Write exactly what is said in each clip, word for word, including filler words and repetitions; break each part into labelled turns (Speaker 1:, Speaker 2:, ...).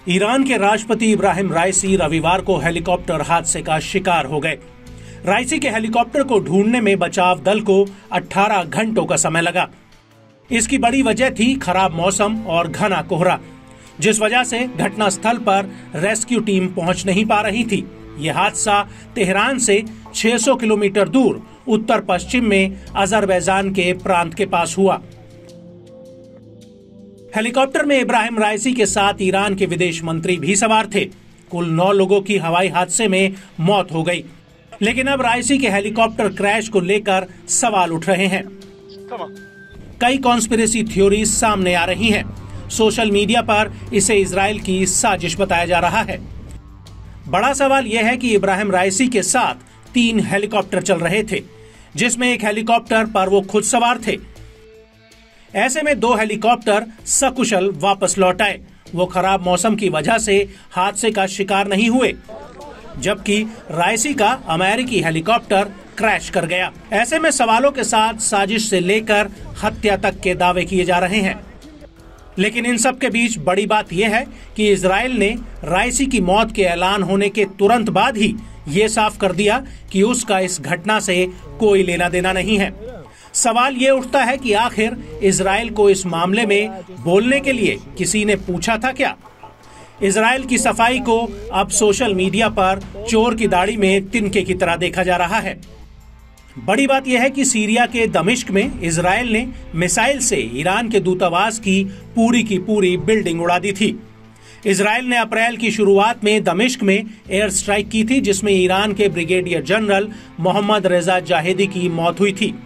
Speaker 1: Iran के राष्ट्रपति इब्राहिम राइसी रविवार को हेलीकॉप्टर हादसे का शिकार हो गए। राइसी के हेलीकॉप्टर को ढूंढने में बचाव दल को अठारह घंटों का समय लगा। इसकी बड़ी वजह थी खराब मौसम और घना कोहरा, जिस वजह से घटनास्थल पर रेस्क्यू टीम पहुंच नहीं पा रही थी। यह हादसा तेहरान से छह सौ किलोमीटर दूर उत्तर पश्चिम में अजरबैजान के प्रांत के पास हुआ। हेलीकॉप्टर में इब्राहिम राइसी के साथ ईरान के विदेश मंत्री भी सवार थे। कुल नौ लोगों की हवाई हादसे में मौत हो गई, लेकिन अब राइसी के हेलीकॉप्टर क्रैश को लेकर सवाल उठ रहे हैं। कई कॉन्स्पिरेसी थ्योरीज सामने आ रही हैं। सोशल मीडिया पर इसे इजराइल की साजिश बताया जा रहा है। बड़ा सवाल यह है कि इब्राहिम राइसी के साथ तीन हेलीकॉप्टर चल रहे थे, जिसमें एक हेलीकॉप्टर पर वो खुद सवार थे। ऐसे में दो हेलीकॉप्टर सकुशल वापस लौट आए। वो खराब मौसम की वजह से हादसे का शिकार नहीं हुए, जबकि राइसी का अमेरिकी हेलीकॉप्टर क्रैश कर गया। ऐसे में सवालों के साथ साजिश से लेकर हत्या तक के दावे किए जा रहे हैं। लेकिन इन सब के बीच बड़ी बात यह है कि इजराइल ने राइसी की मौत के ऐलान होने के तुरंत बाद ही ये साफ कर दिया कि उसका इस घटना से कोई लेना देना नहीं है। सवाल ये उठता है कि आखिर इजराइल को इस मामले में बोलने के लिए किसी ने पूछा था क्या? इजराइल की सफाई को अब सोशल मीडिया पर चोर की दाढ़ी में तिनके की तरह देखा जा रहा है। बड़ी बात यह है कि सीरिया के दमिश्क में इजराइल ने मिसाइल से ईरान के दूतावास की पूरी की पूरी बिल्डिंग उड़ा दी थी। इजराइल ने अप्रैल की शुरुआत में दमिश्क में एयर स्ट्राइक की थी, जिसमें ईरान के ब्रिगेडियर जनरल मोहम्मद रेजा जाहेदी की मौत हुई थी।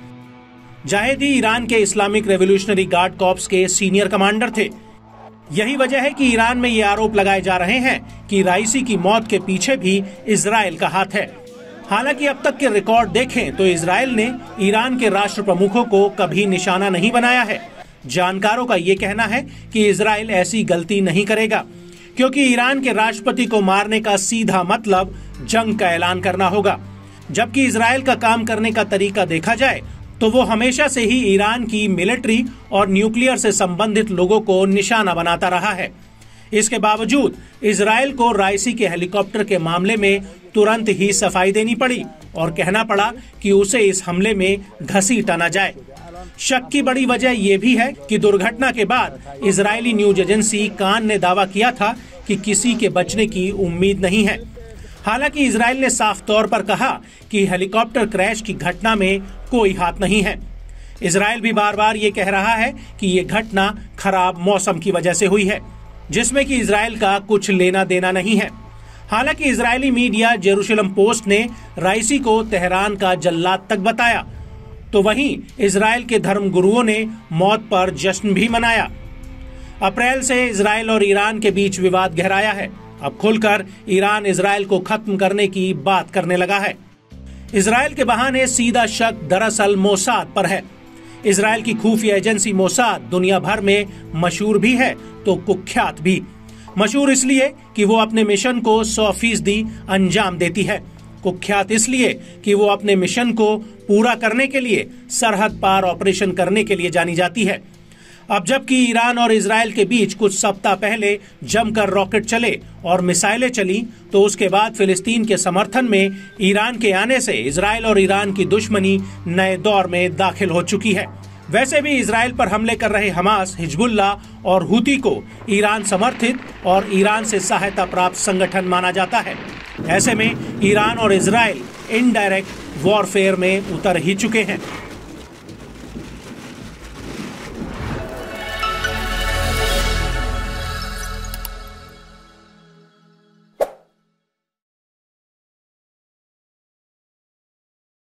Speaker 1: जाहेदी ईरान के इस्लामिक रेवोल्यूशनरी गार्ड कॉर्प्स के सीनियर कमांडर थे। यही वजह है कि ईरान में ये आरोप लगाए जा रहे हैं कि राइसी की मौत के पीछे भी इजराइल का हाथ है। हालांकि अब तक के रिकॉर्ड देखें तो इजराइल ने ईरान के राष्ट्र प्रमुखों को कभी निशाना नहीं बनाया है। जानकारों का ये कहना है कि इजराइल ऐसी गलती नहीं करेगा, क्योंकि ईरान के राष्ट्रपति को मारने का सीधा मतलब जंग का ऐलान करना होगा। जबकि इजराइल का काम करने का तरीका देखा जाए तो वो हमेशा से ही ईरान की मिलिट्री और न्यूक्लियर से संबंधित लोगों को निशाना बनाता रहा है। इसके बावजूद इजराइल को राइसी के हेलीकॉप्टर के मामले में तुरंत ही सफाई देनी पड़ी और कहना पड़ा कि उसे इस हमले में घसीटा न जाए। शक की बड़ी वजह यह भी है कि दुर्घटना के बाद इजरायली न्यूज एजेंसी कान ने दावा किया था कि किसी के बचने की उम्मीद नहीं है। हालांकि इजराइल ने साफ तौर पर कहा कि हेलीकॉप्टर क्रैश की घटना में कोई हाथ नहीं है। इजराइल भी बार बार ये कह रहा है कि ये घटना खराब मौसम की वजह से हुई है, जिसमें कि इजराइल का कुछ लेना देना नहीं है। हालांकि इजरायली मीडिया जेरूशलम पोस्ट ने राइसी को तेहरान का जल्लाद तक बताया, तो वहीं इजराइल के धर्मगुरुओं ने मौत पर जश्न भी मनाया। अप्रैल से इजराइल और ईरान के बीच विवाद गहराया है। अब खुलकर ईरान इजराइल को खत्म करने की बात करने लगा है। इजराइल के बहाने सीधा शक दरअसल मोसाद पर है। इजराइल की खुफिया एजेंसी मोसाद दुनिया भर में मशहूर भी है तो कुख्यात भी। मशहूर इसलिए कि वो अपने मिशन को सौ फीसदी अंजाम देती है। कुख्यात इसलिए कि वो अपने मिशन को पूरा करने के लिए सरहद पार ऑपरेशन करने के लिए जानी जाती है। अब जबकि ईरान और इजराइल के बीच कुछ सप्ताह पहले जमकर रॉकेट चले और मिसाइलें चली, तो उसके बाद फिलिस्तीन के समर्थन में ईरान के आने से इजराइल और ईरान की दुश्मनी नए दौर में दाखिल हो चुकी है। वैसे भी इजराइल पर हमले कर रहे हमास, हिजबुल्लाह और हुती को ईरान समर्थित और ईरान से सहायता प्राप्त संगठन माना जाता है। ऐसे में ईरान और इजराइल इनडायरेक्ट वॉरफेयर में उतर ही चुके हैं।